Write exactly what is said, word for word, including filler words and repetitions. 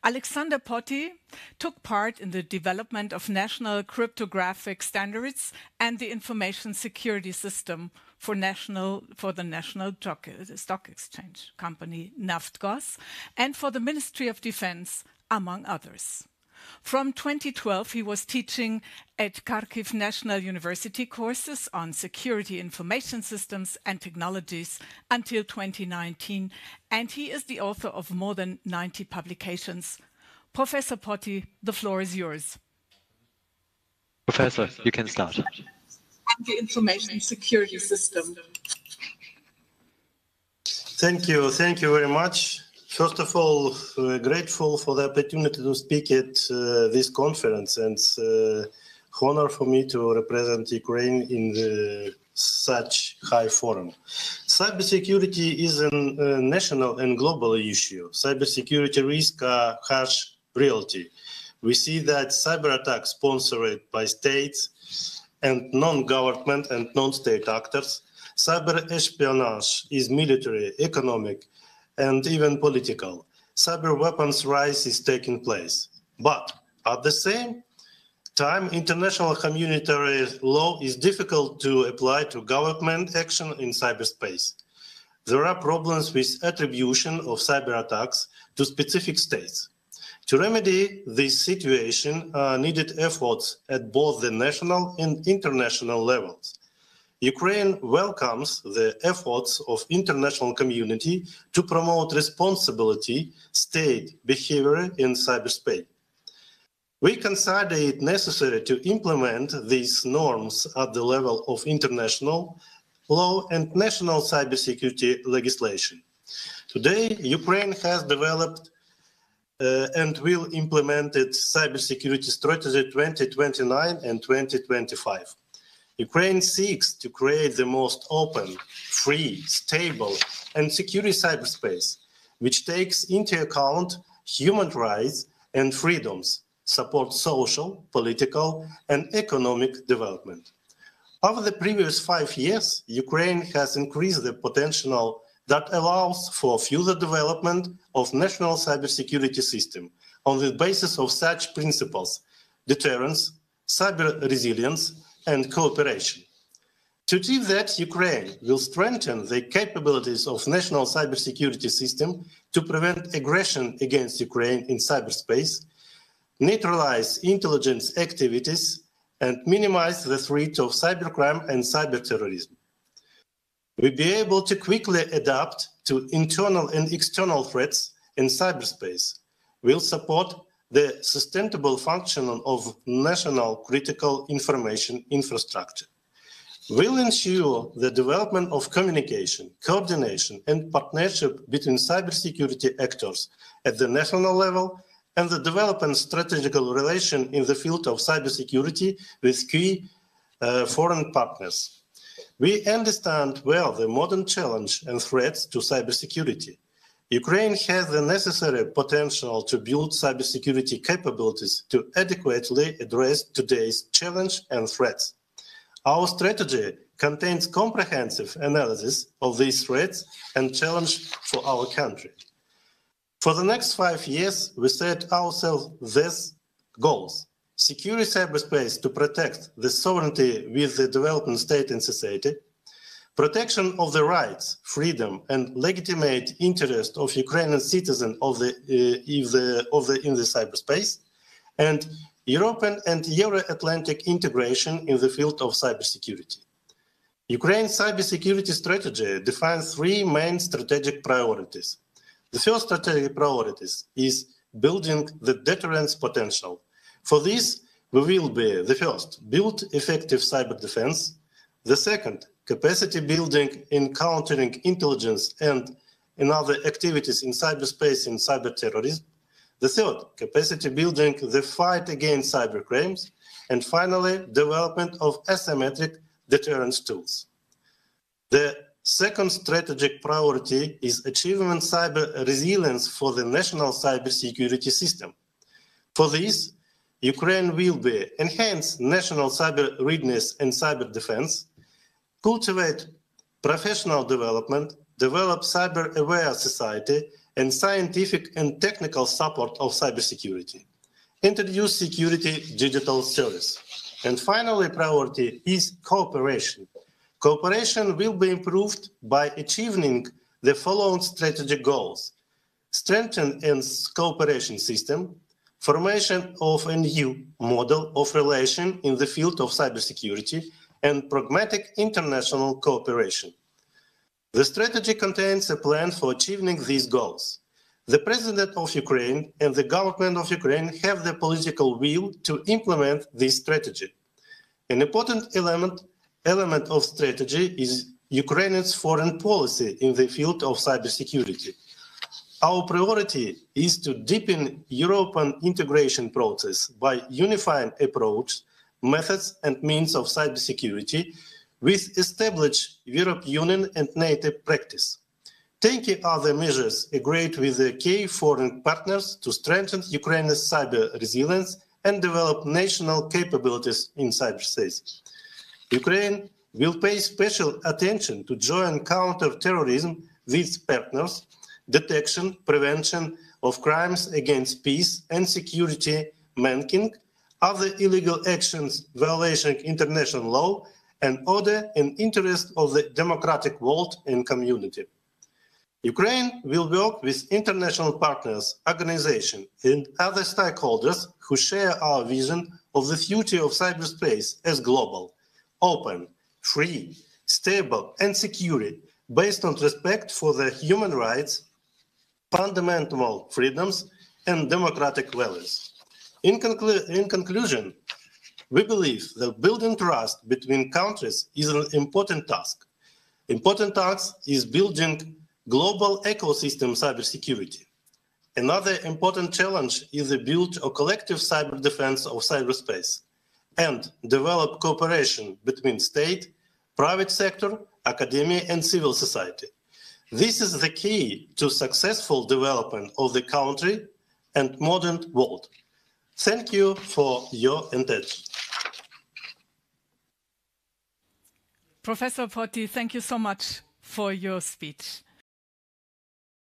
Oleksandr Potii took part in the development of national cryptographic standards and the information security system for, national, for the National Stock Exchange company Naftgaz and for the Ministry of Defense, among others. From twenty twelve, he was teaching at Kharkiv National University courses on security information systems and technologies until twenty nineteen, and he is the author of more than ninety publications. Professor Potii, the floor is yours. Professor, you can start. And the information security system. Thank you. Thank you very much. First of all, we're grateful for the opportunity to speak at uh, this conference, and uh, honor for me to represent Ukraine in the, such high forum. Cybersecurity is a uh, national and global issue. Cybersecurity risks are harsh reality. We see that cyber attacks sponsored by states and non-government and non-state actors. Cyber espionage is military, economic, and even political. Cyber weapons rise is taking place. But at the same time, international humanitarian law is difficult to apply to government action in cyberspace. There are problems with attribution of cyber attacks to specific states. To remedy this situation are needed efforts at both the national and international levels. Ukraine welcomes the efforts of international community to promote responsibility state behavior in cyberspace. We consider it necessary to implement these norms at the level of international law and national cybersecurity legislation. Today, Ukraine has developed uh, and will implement its cybersecurity strategy twenty twenty-nine and twenty twenty-five. Ukraine seeks to create the most open, free, stable, and secure cyberspace, which takes into account human rights and freedoms, supports social, political, and economic development. Over the previous five years, Ukraine has increased the potential that allows for further development of national cybersecurity system on the basis of such principles: deterrence, cyber resilience, and cooperation. To achieve that, Ukraine will strengthen the capabilities of national cybersecurity system to prevent aggression against Ukraine in cyberspace, neutralize intelligence activities, and minimize the threat of cybercrime and cyberterrorism. We'll be able to quickly adapt to internal and external threats in cyberspace. We'll support the sustainable function of national critical information infrastructure. Will ensure the development of communication, coordination, and partnership between cybersecurity actors at the national level and the development strategic relation in the field of cybersecurity with key uh, foreign partners. We understand well the modern challenge and threats to cybersecurity. Ukraine has the necessary potential to build cybersecurity capabilities to adequately address today's challenge and threats. Our strategy contains comprehensive analysis of these threats and challenges for our country. For the next five years, we set ourselves these goals: secure cyberspace to protect the sovereignty with the developing state and society, protection of the rights, freedom, and legitimate interest of Ukrainian citizens of the, uh, the, of the, in the cyberspace, and European and Euro-Atlantic integration in the field of cybersecurity. Ukraine's cybersecurity strategy defines three main strategic priorities. The first strategic priority is building the deterrence potential. For this, we will be, the first, build effective cyber defense. The second, capacity building in countering intelligence and in other activities in cyberspace and cyber terrorism. The third, capacity building the fight against cyber crimes. And finally, development of asymmetric deterrence tools. The second strategic priority is achieving cyber resilience for the national cybersecurity system. For this, Ukraine will be enhance national cyber readiness and cyber defense, cultivate professional development, develop cyber-aware society, and scientific and technical support of cybersecurity. Introduce security digital service. And finally, priority is cooperation. Cooperation will be improved by achieving the following strategic goals: strengthen a cooperation system, formation of a new model of relation in the field of cybersecurity, and pragmatic international cooperation. The strategy contains a plan for achieving these goals. The President of Ukraine and the government of Ukraine have the political will to implement this strategy. An important element, element of strategy is Ukraine's foreign policy in the field of cybersecurity. Our priority is to deepen European integration process by unifying approach, methods and means of cybersecurity with established European Union and NATO practice. Taking other measures agreed with the key foreign partners to strengthen Ukraine's cyber resilience and develop national capabilities in cyberspace. Ukraine will pay special attention to joint counter-terrorism with partners, detection, prevention of crimes against peace and security, banking, other illegal actions violating international law and order in interest of the democratic world and community. Ukraine will work with international partners, organizations, and other stakeholders who share our vision of the future of cyberspace as global, open, free, stable, and secure, based on respect for the human rights, fundamental freedoms, and democratic values. In, conclu in conclusion, we believe that building trust between countries is an important task. Important task is building global ecosystem cybersecurity. Another important challenge is the build of collective cyber defense of cyberspace and develop cooperation between state, private sector, academia, and civil society. This is the key to successful development of the country and modern world. Thank you for your attention. Professor Potii, thank you so much for your speech.